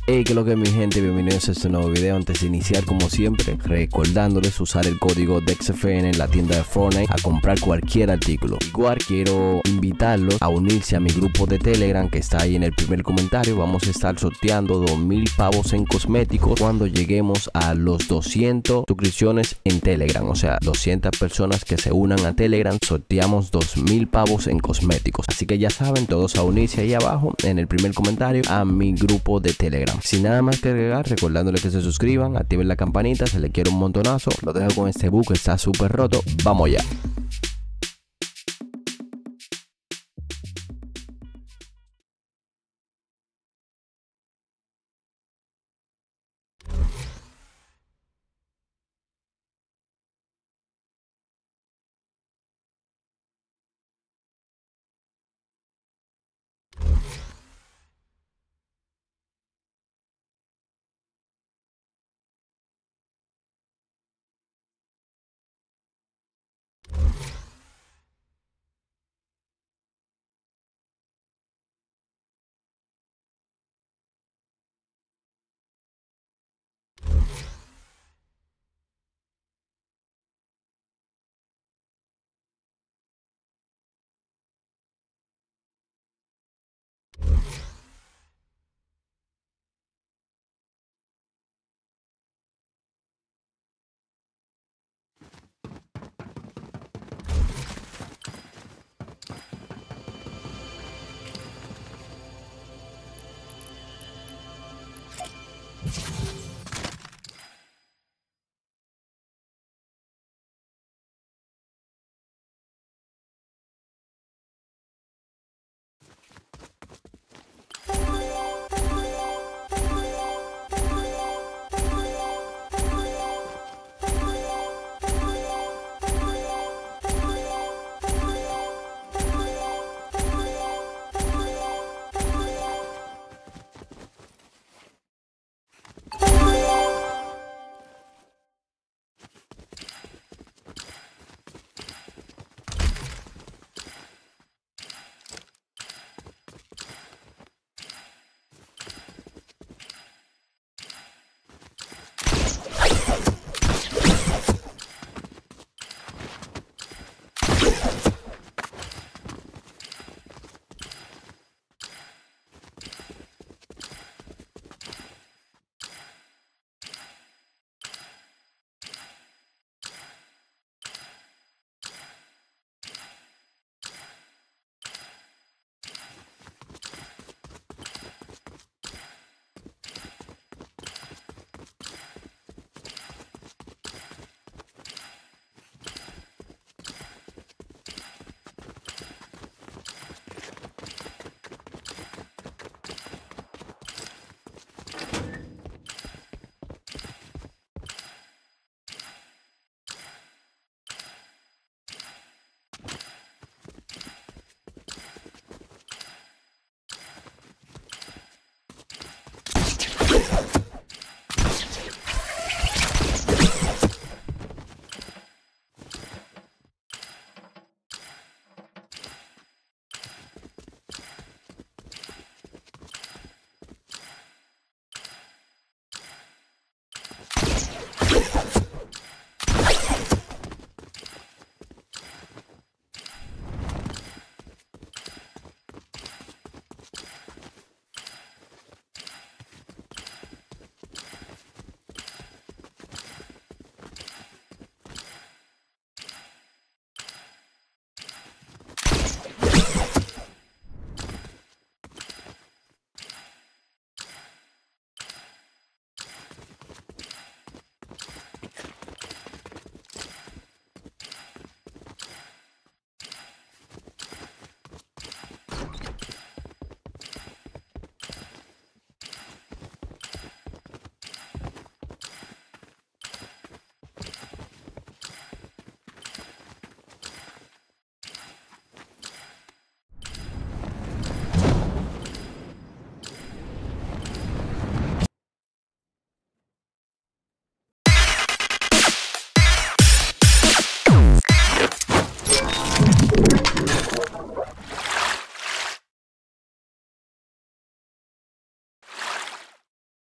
Hey, ¿qué es lo que es, mi gente? Bienvenidos a este nuevo video. Antes de iniciar, como siempre, recordándoles usar el código DEXFN en la tienda de Fortnite a comprar cualquier artículo. Igual quiero invitarlos a unirse a mi grupo de Telegram que está ahí en el primer comentario. Vamos a estar sorteando 2000 pavos en cosméticos cuando lleguemos a los 200 suscripciones en Telegram. O sea, 200 personas que se unan a Telegram, sorteamos 2000 pavos en cosméticos. Así que ya saben, todos a unirse ahí abajo en el primer comentario a mi grupo de Telegram. Sin nada más que agregar, recordándole que se suscriban, activen la campanita, se le quiere un montonazo. Lo dejo con este bug que está súper roto. Vamos ya.